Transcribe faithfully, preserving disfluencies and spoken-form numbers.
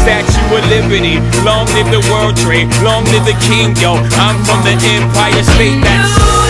Statue of Liberty, long live the World Trade, long live the King, yo. I'm from the Empire State. That's